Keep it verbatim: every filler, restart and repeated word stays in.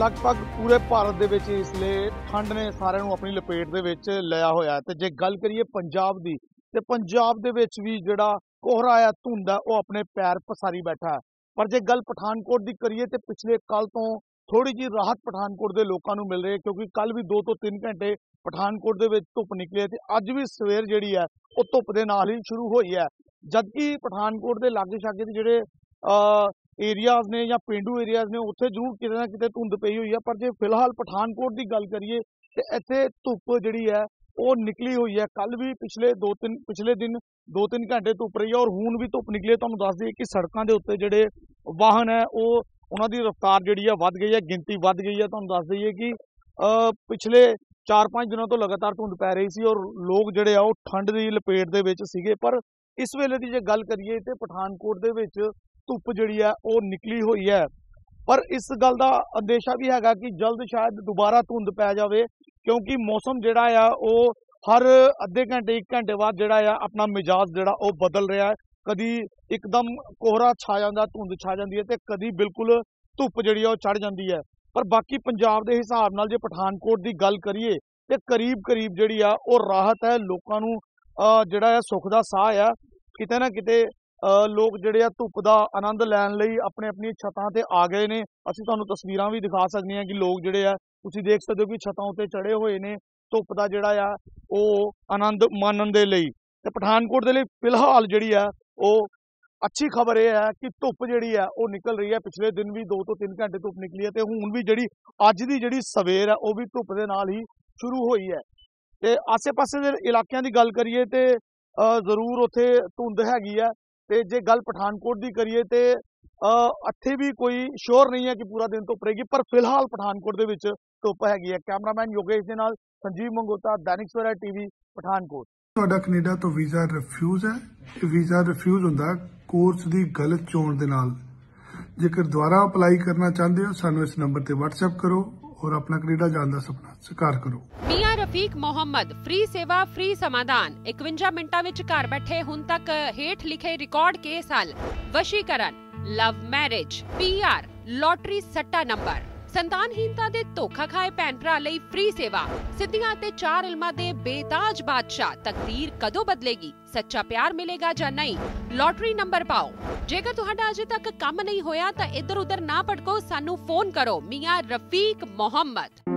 ਲਗਭਗ ਪੂਰੇ ਭਾਰਤ ਦੇ ਵਿੱਚ ਇਸ ਲਈ ਠੰਡ ਨੇ ਸਾਰਿਆਂ ਨੂੰ ਆਪਣੀ ਲਪੇਟ ਦੇ ਵਿੱਚ ਲਿਆ ਹੋਇਆ ਤੇ ਜੇ ਗੱਲ ਕਰੀਏ ਪੰਜਾਬ ਦੀ ਤੇ ਪੰਜਾਬ ਦੇ ਵਿੱਚ ਵੀ ਜਿਹੜਾ ਕੋਹਰਾ ਆ ਧੁੰਦ ਹੈ ਉਹ ਆਪਣੇ ਪੈਰ ਪਸਾਰੀ ਬੈਠਾ ਹੈ। ਪਰ ਜੇ ਗੱਲ ਪਠਾਨਕੋਟ ਦੀ ਕਰੀਏ ਤੇ ਪਿਛਲੇ ਕੱਲ ਤੋਂ ਥੋੜੀ ਜਿਹੀ ਰਾਹਤ ਪਠਾਨਕੋਟ ਦੇ ਲੋਕਾਂ ਨੂੰ ਮਿਲ ਰਹੀ ਹੈ ਕਿਉਂਕਿ ਕੱਲ ਵੀ ਦੋ ਤੋਂ ਤਿੰਨ ਘੰਟੇ ਪਠਾਨਕੋਟ ਦੇ ਵਿੱਚ ਧੁੱਪ ਨਿਕਲੀ ਤੇ ਅੱਜ ਵੀ ਸਵੇਰ ਜਿਹੜੀ ਹੈ ਉਹ ਧੁੱਪ ਦੇ ਨਾਲ ਹੀ ਸ਼ੁਰੂ ਹੋਈ ਹੈ। ਜਦਕਿ ਪਠਾਨਕੋਟ ਦੇ ਲਾਗੇ ਛਾਗੇ ਦੇ ਜਿਹੜੇ ਏਰੀਆਜ਼ ਨੇ ਜਾਂ ਪਿੰਡੂ ਏਰੀਆਜ਼ ਨੇ ਉੱਥੇ ਜ਼ਰੂਰ ਕਿਤੇ ਨਾ ਕਿਤੇ ਧੁੰਦ ਪਈ ਹੋਈ ਹੈ। ਪਰ ਜੇ ਫਿਲਹਾਲ ਪਠਾਨਕੋਟ ਦੀ ਗੱਲ ਕਰੀਏ ਤੇ ਇੱਥੇ ਧੁੱਪ ਜਿਹੜੀ ਹੈ ਉਹ ਨਿਕਲੀ ਹੋਈ ਹੈ। ਕੱਲ ਵੀ ਪਿਛਲੇ ਦੋ ਤਿੰਨ ਪਿਛਲੇ ਦਿਨ ਦੋ ਤਿੰਨ ਘੰਟੇ ਧੁੱਪ ਰਹੀ ਹੈ ਔਰ ਹੁਣ ਵੀ ਧੁੱਪ ਨਿਕਲੀ ਹੈ। ਤੁਹਾਨੂੰ ਦੱਸ ਦਈਏ ਕਿ ਸੜਕਾਂ ਦੇ ਉੱਤੇ ਜਿਹੜੇ ਵਾਹਨ ਹੈ ਉਹ ਉਹਨਾਂ ਦੀ ਰਫ਼ਤਾਰ ਜਿਹੜੀ ਹੈ ਵੱਧ ਗਈ ਹੈ, ਗਿਣਤੀ ਵੱਧ ਗਈ ਹੈ। ਤੁਹਾਨੂੰ ਦੱਸ ਦਈਏ ਕਿ ਪਿਛਲੇ ਚਾਰ ਪੰਜ ਦਿਨਾਂ ਤੋਂ ਲਗਾਤਾਰ ਧੁੰਦ ਪੈ ਰਹੀ ਸੀ ਔਰ ਲੋਕ ਜਿਹੜੇ ਆ ਉਹ ਠੰਡ ਦੀ ਲਪੇਟ ਦੇ ਵਿੱਚ ਸੀਗੇ। ਪਰ ਇਸ ਵੇਲੇ ਦੀ ਜੇ ਗੱਲ ਕਰੀਏ ਤੇ ਪਠਾਨਕੋਟ ਦੇ ਵਿੱਚ ਧੁੱਪ ਜਿਹੜੀ ਹੈ ਉਹ ਨਿਕਲੀ ਹੋਈ ਹੈ। ਪਰ ਇਸ ਗੱਲ ਦਾ ਅੰਦੇਸ਼ਾ ਵੀ ਹੈਗਾ ਕਿ ਜਲਦ ਸ਼ਾਇਦ ਦੁਬਾਰਾ ਧੁੰਦ ਪੈ ਜਾਵੇ ਕਿਉਂਕਿ ਮੌਸਮ ਜਿਹੜਾ ਆ ਉਹ ਹਰ ਅੱਧੇ ਘੰਟੇ ਇੱਕ ਘੰਟੇ ਬਾਅਦ ਜਿਹੜਾ ਆ ਆਪਣਾ ਮਿਜਾਜ਼ ਜਿਹੜਾ ਉਹ ਬਦਲ ਰਿਹਾ ਹੈ। ਕਦੀ ਇੱਕਦਮ ਕੋਹਰਾ ਛਾ ਜਾਂਦਾ, ਧੁੰਦ ਛਾ ਜਾਂਦੀ ਹੈ ਤੇ ਕਦੀ ਬਿਲਕੁਲ ਧੁੱਪ ਜਿਹੜੀ ਆ ਉਹ ਚੜ ਜਾਂਦੀ ਹੈ। ਪਰ ਬਾਕੀ ਪੰਜਾਬ ਦੇ ਹਿਸਾਬ ਨਾਲ ਜੇ ਪਠਾਨਕੋਟ ਦੀ ਗੱਲ ਕਰੀਏ ਤੇ ਕਰੀਬ ਕਰੀਬ ਜਿਹੜੀ ਆ ਉਹ ਰਾਹਤ ਹੈ। ਲੋਕਾਂ ਨੂੰ ਜਿਹੜਾ ਆ ਸੁੱਖ ਦਾ ਸਾਹ ਆ। ਕਿਤੇ ਨਾ ਕਿਤੇ ਲੋਕ ਜਿਹੜੇ ਆ ਧੁੱਪ ਦਾ ਆਨੰਦ ਲੈਣ ਲਈ ਆਪਣੇ ਆਪਣੀ ਛੱਤਾਂ ਤੇ ਆ ਗਏ ਨੇ। ਅਸੀਂ ਤੁਹਾਨੂੰ ਤਸਵੀਰਾਂ ਵੀ ਦਿਖਾ ਸਕਦੇ ਹਾਂ ਕਿ ਲੋਕ ਜਿਹੜੇ ਆ ਤੁਸੀਂ ਦੇਖ ਸਕਦੇ ਹੋ ਕਿ ਛੱਤਾਂ ਉੱਤੇ ਚੜੇ ਹੋਏ ਨੇ ਧੁੱਪ ਦਾ ਜਿਹੜਾ ਆ ਉਹ ਆਨੰਦ ਮਾਣਨ ਦੇ ਲਈ। ਤੇ ਪਠਾਨਕੋਟ ਦੇ ਲਈ ਫਿਲਹਾਲ ਜਿਹੜੀ ਆ ਉਹ ਅੱਛੀ ਖਬਰ ਇਹ ਹੈ ਕਿ ਧੁੱਪ ਜਿਹੜੀ ਹੈ ਉਹ ਨਿਕਲ ਰਹੀ ਹੈ। ਪਿਛਲੇ ਦਿਨ ਵੀ ਦੋ ਤੋਂ ਤਿੰਨ ਘੰਟੇ ਧੁੱਪ ਨਿਕਲੀ ਹੈ ਤੇ ਹੁਣ ਵੀ ਜਿਹੜੀ ਅੱਜ ਦੀ ਜਿਹੜੀ ਸਵੇਰ ਹੈ ਉਹ ਵੀ ਧੁੱਪ ਦੇ ਨਾਲ ਹੀ ਸ਼ੁਰੂ ਹੋਈ ਹੈ। ਤੇ ਆਸੇ ਪਾਸੇ ਦੇ ਇਲਾਕਿਆਂ ਦੀ ਗੱਲ ਕਰੀਏ ਤੇ ਜ਼ਰੂਰ ਉੱਥੇ ਧੁੰਦ ਹੈਗੀ ਹੈ। ਤੇ ਜੇ ਗੱਲ ਪਠਾਨਕੋਟ ਦੀ ਕਰੀਏ ਤੇ ਇੱਥੇ ਵੀ ਕੋਈ ਸ਼ੋਰ ਨਹੀਂ ਹੈ ਕਿ ਪੂਰਾ ਦਿਨ ਧੁੱਪ ਰਹੇਗੀ। ਪਰ ਫਿਲਹਾਲ ਪਠਾਨਕੋਟ ਦੇ ਵਿੱਚ ਧੁੱਪ ਹੈਗੀ ਹੈ। ਕੈਮਰਾਮੈਨ ਯੋਗੇਸ਼ ਦੇ ਨਾਲ ਸੰਜੀਵ ਮੰਗੋਤਾ, ਦੈਨਿਕ ਸਵੇਰਾ ਟੀਵੀ, ਪਠਾਨਕੋਟ। ਤੁਹਾਡਾ ਕੈਨੇਡਾ ਤੋਂ ਵੀਜ਼ਾ ਰਿਫਿਊਜ਼ ਹੈ। ਇਹ ਵੀਜ਼ਾ ਰਿਫਿਊਜ਼ ਹੁੰਦਾ ਕੋਰਸ ਦੀ ਗਲਤ ਚੋਣ ਦੇ ਨਾਲ। ਜੇਕਰ ਦੁਬਾਰਾ ਅਪਲਾਈ ਕਰਨਾ ਚਾਹੁੰਦੇ ਹੋ ਸਾਨੂੰ ਇਸ ਨੰਬਰ ਤੇ WhatsApp ਕਰੋ और अपना कनेडा जाने का सपना साकार करो। मियां रफीक मोहम्मद, फ्री सेवा फ्री समाधान। इकवंजा मिनटां विच घर बैठे हुण तक हेठ लिखे रिकॉर्ड केस हल, वशीकरण, लव मैरिज, पीआर, लॉटरी सट्टा नंबर, संतानहीनता दे धोखा खाए भैन भरा लई फ्री सेवा। सिद्धियां ते चार इल्मां दे बेताज बादशाह। तकदीर कदों बदलेगी, सच्चा प्यार मिलेगा जां नहीं, लॉटरी नंबर पाओ। जेकर तुहाडा अजे तक काम नहीं होया तां इधर उधर ना भटको, सानू फोन करो। मियां रफीक मोहम्मद।